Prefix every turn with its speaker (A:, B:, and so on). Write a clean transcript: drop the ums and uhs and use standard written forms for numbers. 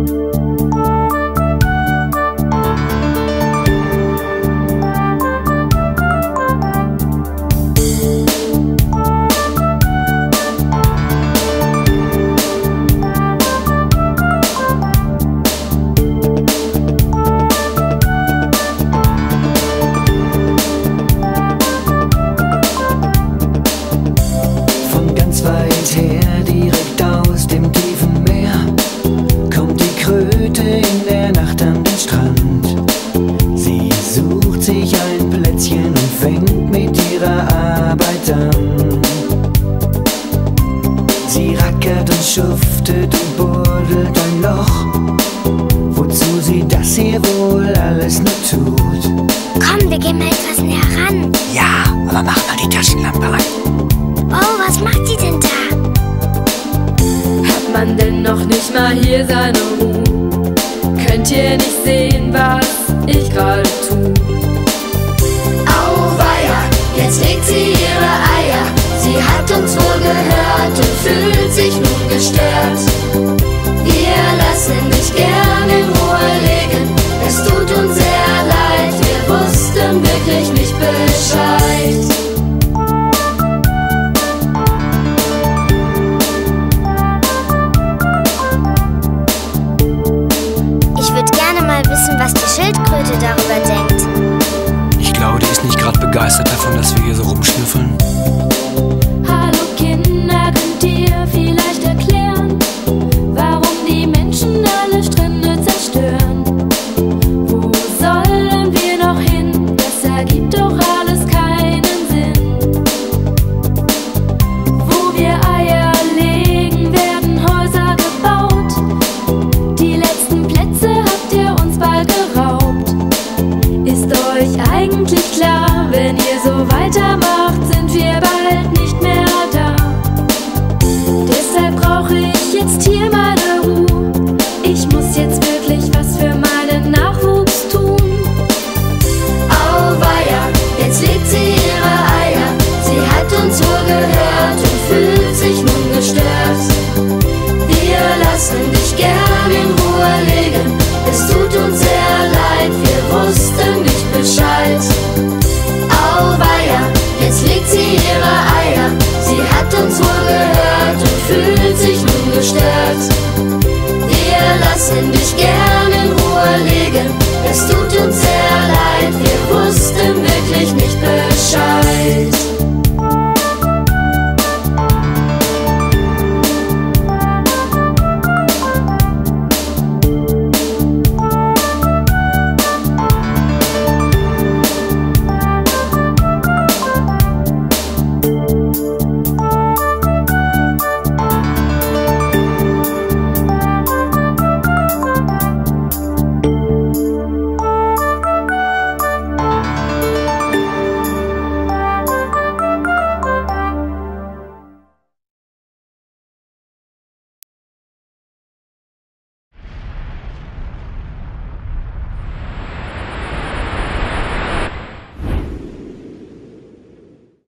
A: Her, direkt aus dem tiefen Meer, kommt die Kröte in der Nacht an den Strand. Sie sucht sich ein Plätzchen und fängt mit ihrer Arbeit an. Sie rackert und schuftet und buddelt ein Loch, wozu sie das hier wohl alles nur tut.
B: Komm, wir gehen mal etwas näher ran.
A: Ja, aber mach mal die Taschenlampe an.
B: Oh, was macht sie denn da?
C: Hat man denn noch nicht mal hier seine Ruhe? Könnt ihr nicht sehen, was ich gerade tu?
D: Auweia, jetzt legt sie ihre Eier. Sie hat uns wohl gehört und fühlt sich nun gestört. Wir lassen dich gern in Ruhe legen. Es tut uns sehr leid, wir wussten wirklich nicht Bescheid.
B: Was die Schildkröte darüber denkt.
E: Ich glaube, die ist nicht gerade begeistert davon, dass wir hier so rumschnüffeln.
C: Hallo Kinder, könnt ihr vielleicht erklären, warum die Menschen alle Strände zerstören? Wo sollen wir noch hin? Das ergibt doch alles keinen Sinn. Wo wir Eier legen, werden Häuser gebaut. Die letzten Plätze habt ihr uns bald geraubt. Ist euch eigentlich klar, wenn ihr so weitermacht, sind wir bald nicht mehr da. Deshalb brauche ich jetzt hier meine Ruhe. Ich muss jetzt wirklich was für meinen Nachwuchs tun.
D: Auweia, jetzt legt sie ihre Eier. Sie hat uns wohl gehört und fühlt sich nun gestört. Wir lassen dich gern in Ruhe legen. Es tut uns sehr leid, wir wussten nicht Bescheid. Auweia, jetzt legt sie ihre Eier. Sie hat uns wohl gehört und fühlt sich nun gestört. Wir lassen dich gern in Ruhe legen. Es tut uns sehr leid, wir wussten wirklich nicht Bescheid.